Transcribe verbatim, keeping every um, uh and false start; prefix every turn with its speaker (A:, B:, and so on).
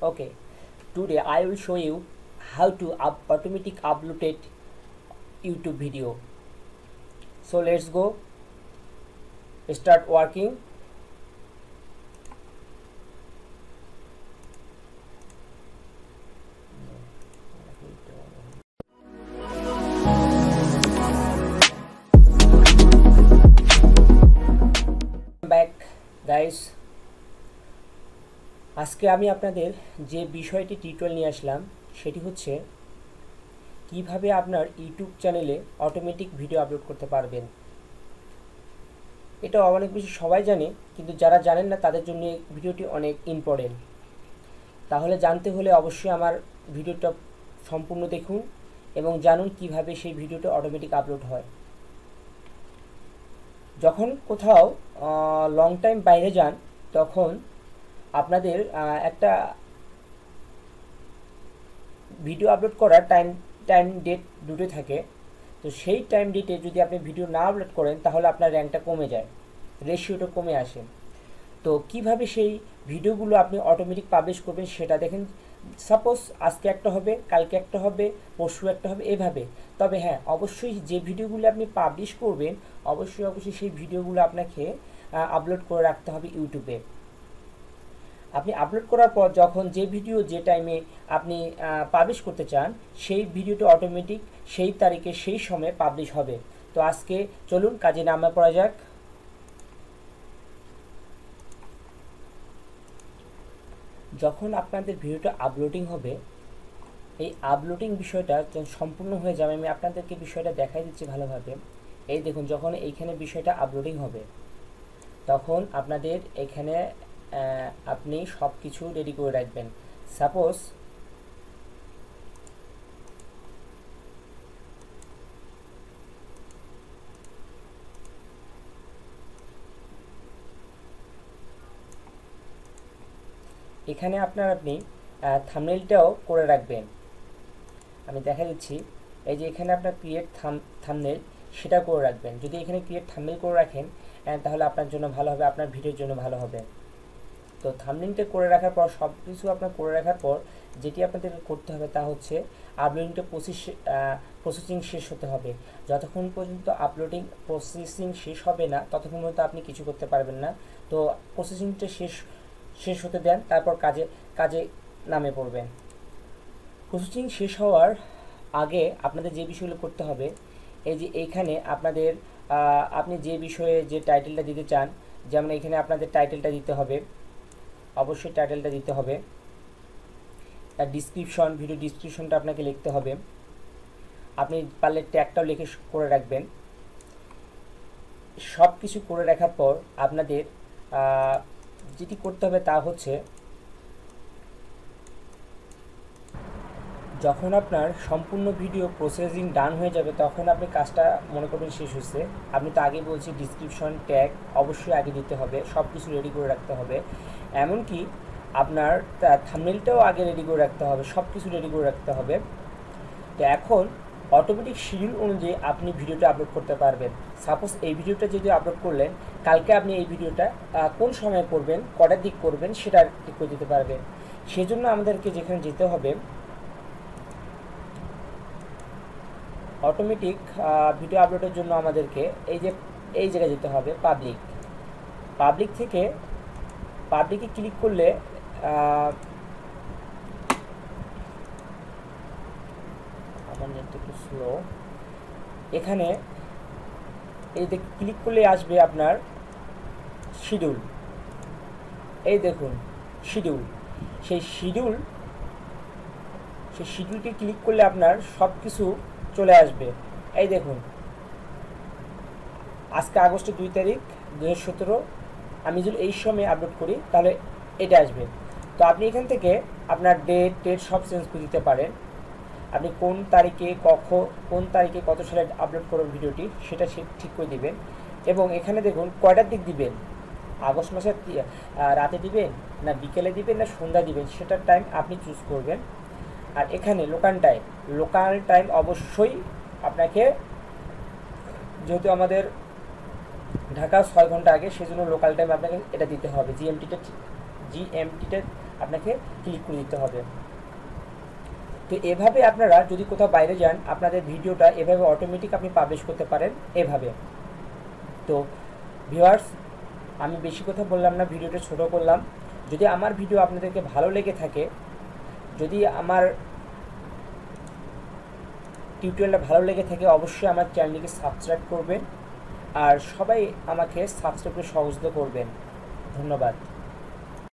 A: Okay, today I will show you how to up automatic upload it YouTube video. So let's go start working. Back guys, আজকে আমি আপনাদের যে বিষয়টি tutorial নিয়ে আসলাম সেটি হচ্ছে কিভাবে আপনার ইউটিউব চ্যানেলে অটোমেটিক ভিডিও আপলোড করতে পারবেন। এটা অনেক বেশি সবাই জানে, কিন্তু যারা জানেন না তাদের জন্য এই ভিডিওটি অনেক ইম্পর্টেন্ট। তাহলে জানতে হলে অবশ্যই আমার ভিডিওটা সম্পূর্ণ দেখুন এবং জানুন কিভাবে সেই ভিডিওটা অটোমেটিক আপলোড হয়। যখন কোথাও লং টাইম বাইরে যান তখন আপনাদের একটা ভিডিও আপলোড করার টাইম টাইম ডেট দুটো থাকে। তো সেই টাইম ডেটে যদি আপনি ভিডিও না আপলোড করেন তাহলে আপনার র্যাঙ্কটা কমে যায়, রেশিওটা কমে আসে। তো কিভাবে সেই ভিডিওগুলো আপনি অটোমেটিক পাবলিশ করবেন সেটা দেখেন। সাপোজ আজকে একটা হবে, কালকে একটা হবে, পরশু একটা হবে, এভাবে। তবে হ্যাঁ, অবশ্যই যে ভিডিওগুলো আপনি পাবলিশ করবেন অবশ্যই অবশ্যই সেই ভিডিওগুলো আপনাকে আপলোড করে রাখতে হবে ইউটিউবে। আপনি আপলোড করার পর যখন যে ভিডিও যে টাইমে আপনি পাবলিশ করতে চান সেই ভিডিওটা অটোমেটিক সেই তারিখে সেই সময়ে পাবলিশ হবে। তো আজকে চলুন কাজে নামা পড়া যাক। যখন আপনাদের ভিডিওটা আপলোডিং হবে, এই আপলোডিং বিষয়টা যখন সম্পূর্ণ হয়ে যাবে আমি আপনাদেরকে বিষয়টা দেখাই দিচ্ছি ভালোভাবে। এই দেখুন, যখন এইখানে বিষয়টা আপলোডিং হবে তখন আপনাদের এখানে আপনি সব কিছু রেডি করে রাখবেন। সাপোজ এখানে আপনার আপনি থাম্বনেলটাও করে রাখবেন। আমি দেখা দিচ্ছি, এই যে এখানে আপনার ক্রিয়েট থাম্বনেল সেটা করে রাখবেন। যদি এখানে ক্রিয়েট থাম্বনেল করে রাখেন তাহলে আপনার জন্য ভালো হবে, আপনার ভিডিওর জন্য ভালো হবে। তো থাম্বনেলটা করে রাখার পর সব কিছু আপনার করে রাখার পর যেটি আপনাদের করতে হবে তা হচ্ছে আপলোডিংটা প্রসেস প্রসেসিং শেষ হতে হবে। যতক্ষণ পর্যন্ত আপলোডিং প্রসেসিং শেষ হবে না ততক্ষণ পর্যন্ত আপনি কিছু করতে পারবেন না। তো প্রসেসিংটা শেষ শেষ হতে দেন, তারপর কাজে কাজে নামে পড়বেন। প্রসেসিং শেষ হওয়ার আগে আপনাদের যে বিষয়গুলো করতে হবে, এই যে এইখানে আপনাদের আপনি যে বিষয়ে যে টাইটেলটা দিতে চান, যেমন এখানে আপনাদের টাইটেলটা দিতে হবে, অবশ্যই টাইটেলটা দিতে হবে। আর ডিসক্রিপশন, ভিডিও ডিসক্রিপশনটা আপনাকে লিখতে হবে। আপনি পারলে ট্যাগটাও লিখে করে রাখবেন। সব কিছু করে রাখার পর আপনাদের যেটি করতে হবে তা হচ্ছে, যখন আপনার সম্পূর্ণ ভিডিও প্রসেসিং ডান হয়ে যাবে তখন আপনি কাজটা মনে করবেন শেষ হয়েছে। আপনি তো আগে বলছি ডিসক্রিপশন ট্যাগ অবশ্যই আগে দিতে হবে, সব কিছু রেডি করে রাখতে হবে। এমনকি আপনার থাম্বনেলটাও আগে রেডি করে রাখতে হবে, সব কিছু রেডি করে রাখতে হবে। তো এখন অটোমেটিক শিডিউল অনুযায়ী আপনি ভিডিওটা আপলোড করতে পারবেন। সাপোজ এই ভিডিওটা যদি আপলোড করলেন, কালকে আপনি এই ভিডিওটা কোন সময় করবেন, কটার দিক করবেন সেটা ঠিক করে দিতে পারবেন। সেজন্য আমাদেরকে যেখানে যেতে হবে, অটোমেটিক ভিডিও আপলোডের জন্য আমাদেরকে এই যে এই জায়গায় যেতে হবে, পাবলিক। পাবলিক থেকে পাবলিকে ক্লিক করলে আমার নেট একটু স্লো। এখানে এই যে ক্লিক করলে আসবে আপনার শিডিউল। এই দেখুন শিডিউল, সেই শিডিউল সেই শিডিউলকে ক্লিক করলে আপনার সব কিছু চলে আসবে। এই দেখুন, আজকে আগস্টের দুই তারিখ দুই হাজার সতেরো, আমি যদি এই সময় আপলোড করি তাহলে এটা আসবে। তো আপনি এখান থেকে আপনার ডেট ডেট সব চেঞ্জ করে দিতে পারেন। আপনি কোন তারিখে কখন কোন তারিখে কত সালে আপলোড করবেন ভিডিওটি সেটা ঠিক করে দিবেন। এবং এখানে দেখুন কয়টার দিক দিবেন, আগস্ট মাসের রাতে দিবেন না বিকেলে দিবেন না সন্ধ্যা দিবেন, সেটার টাইম আপনি চুজ করবেন। আর এখানে লোকাল টাইম লোকাল টাইম অবশ্যই আপনাকে, যেহেতু আমাদের ঢাকা ছয় ঘন্টা আগে, সেজন্য লোকাল টাইম আপনাকে এটা দিতে হবে। জিএমটিটা জিএমটিটা আপনাকে ক্লিক করে দিতে হবে। তো এভাবে আপনারা যদি কোথাও বাইরে যান, আপনাদের ভিডিওটা এভাবে অটোমেটিক আপনি পাবলিশ করতে পারেন এভাবে। তো ভিউয়ার্স, আমি বেশি কথা বললাম না, ভিডিওটা ছোট করলাম। যদি আমার ভিডিও আপনাদেরকে ভালো লেগে থাকে, যদি আমার টিউটোরিয়ালটা ভালো লেগে থাকে, অবশ্যই আমার চ্যানেলটিকে সাবস্ক্রাইব করবেন আর সবাই আমাকে সাবস্ক্রাইব করে সহযোগিতা করবেন। ধন্যবাদ।